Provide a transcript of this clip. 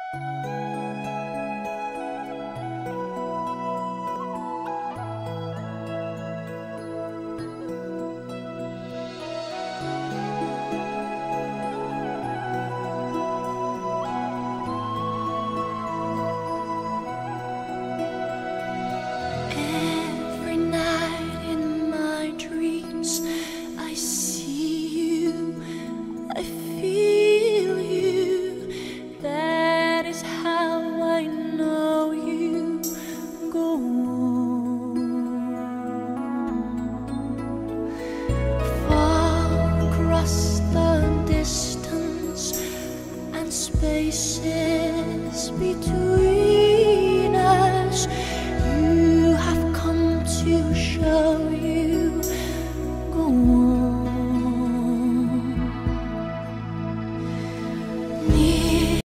Every night in my dreams, I see you, I feel you. That is how I know you go on. Far across the distance and spaces between us,